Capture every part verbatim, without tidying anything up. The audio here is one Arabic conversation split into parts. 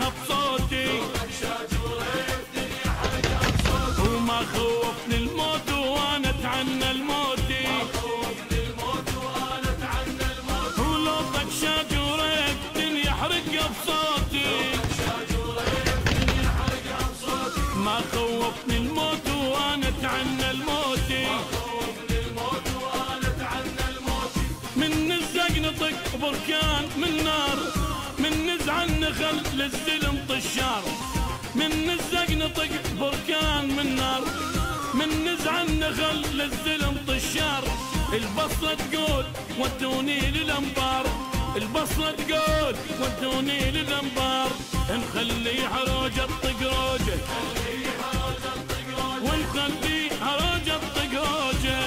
يحرقها بصوتي وما خوفني الموت وانا اتعنى الموتي ولو طق شاجورك الدنيا يحرقها بصوتي ما خوفني الموت وانا اتعنى الموتي من نزق نطق بركان من نار من نزع النخل للزلم طشار من نزق نطق بركان من نار من نزع النخل للزلم طشار البصرة تقول ودوني للانبار البصرة تقول ودوني للانبار نخلي حروجة طق روجه ونخلي حروجة طق روجه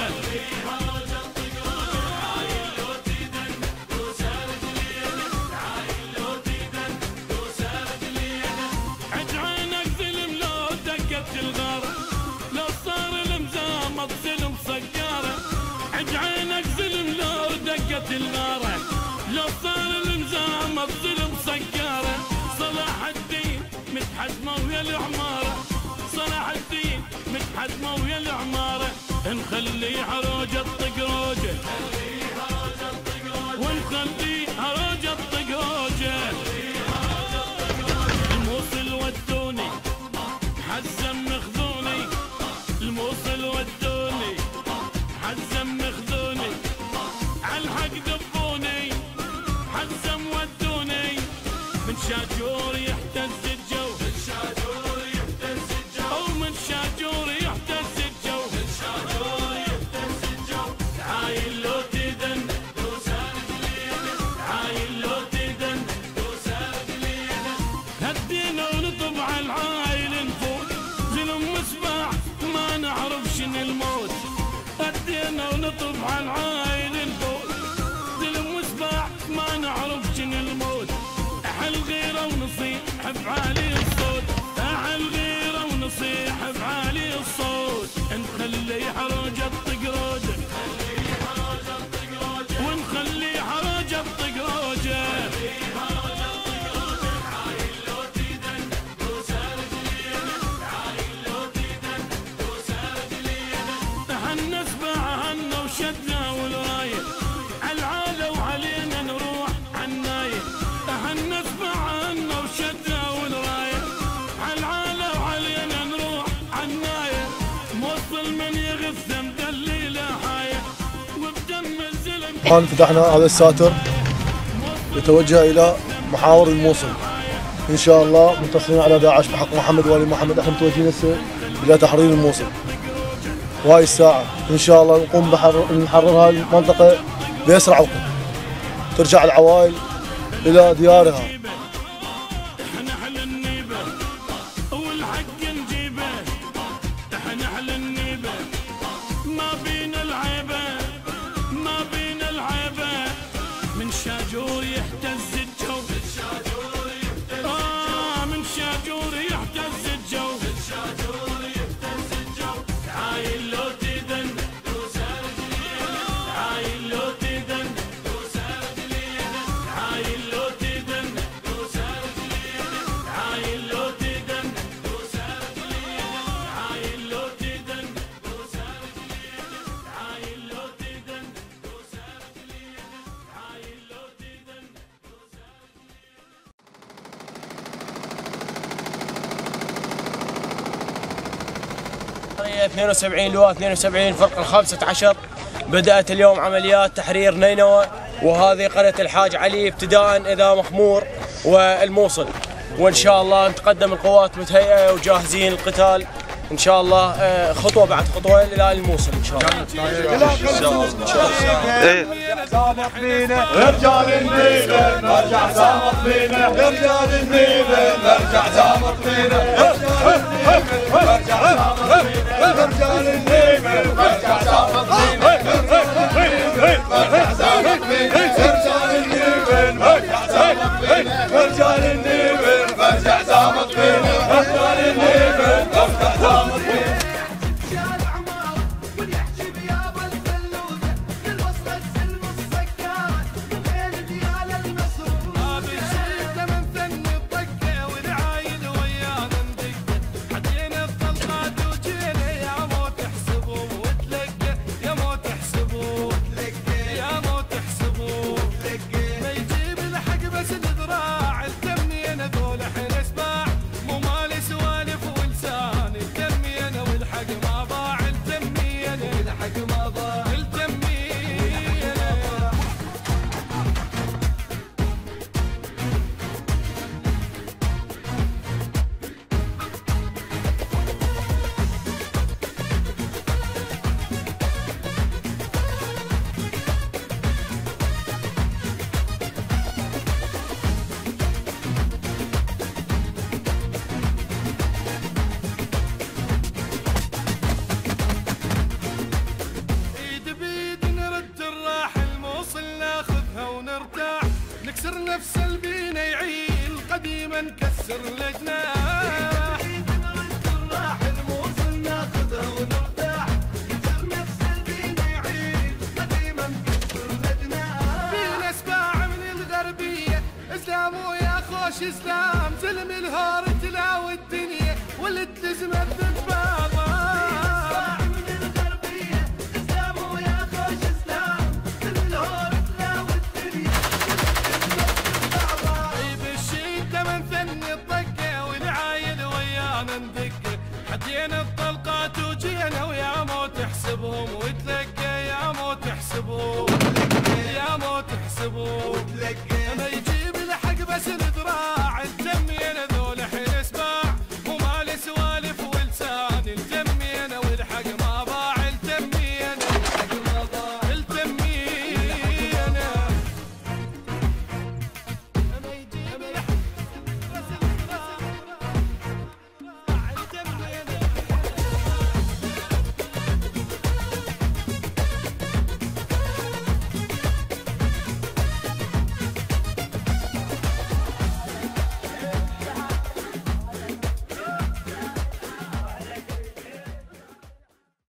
الغارة لو صار المزام الظلم سكارة صلاح الدين متحزمة ويا العمارة صلاح الدين متحزمة ويا العمارة نخلي حروجة طق روجه ونخلي حروجة طق روجه الموصل ودوني حزم مخذوني الموصل ودوني حزم مخذوني عالحق دبوني حزم ودوني من شاجور يحتز الجو من شاجور يحتز الجو او من شاجور يحتز الجو من شاجور يحتز الجو عايل لو تدن وسالت لينا عايل لو تدن وسالت لينا هدينا ونطب على العايل نفوت زلم مسبح ما نعرف شن الموت هدينا ونطب على العايل نفوت ما نعرف شن الموت احل غيره ونصيح بعالي الصوت احل غيره ونصيح بعالي الصوت نخلي حروجة طق روجه ونخلي حروجة طق روجه عايل لو تدن وسالت لينا عايل لو تدن وسالت لينا احنا سبعهن وشدنا والرايه العالة وعلينا نروح عناية احنا سبعنا وشدنا والراية عالعالة وعلينا نروح عناية موصل من يغث مدلي حاية وبدم الزلم. الآن فتحنا هذا الساتر يتوجه إلى محاور الموصل إن شاء الله متصلين على داعش بحق محمد والي محمد احنا متوجهين هسه إلى تحرير الموصل وهاي الساعة إن شاء الله نقوم بنحرر هاي المنطقة بأسرع وقت ترجع العوائل إلى ديارها. احنا احلى النيبة والحق نجيبه احنا احلى النيبة ما بينا العيبة ما بينا العيبة من شاجور يحتز الجو من شاجور يحتز اه من شاجور يحتز الجو من شاجور يحتز الجو عايل لو تدن وسالت لينا عايل لو تدن وسالت لينا عايل لو تدن وسالت لينا عايل لو تدن وسالت لينا عايل لو تدن وسالت لينا عايل لو تدن وسالت لينا عايل لو تدن اثنين وسبعين لواء اثنين وسبعين فرق الخامسة عشر بدأت اليوم عمليات تحرير نينوى وهذه قرية الحاج علي ابتداء إذا مخمور والموصل وإن شاء الله نتقدم القوات متهيئة وجاهزين القتال إن شاء الله خطوة بعد خطوة إلى الموصل إن شاء الله. زامط فينا رجال النيبة نرجع زامط فينا رجال النيبة نرجع زامط فينا نرجع زامط فينا رجال النيبة نرجع زامط فينا نرجع زامط فينا رجال النيبة نرجع زامط فينا رجال النيبة نرجع زامط فينا رجال النيبة نرجع زامط فينا من نفس البينا يعيل قديما نكسر الجناح راح الموصل ناخذها ونرتاح نفس البينا يعيل قديما نكسر الجناح فينا سباع من الغربية اسلام ويا خوش اسلام زلم الهار تلاوي الدنيا والتزمت بالباغ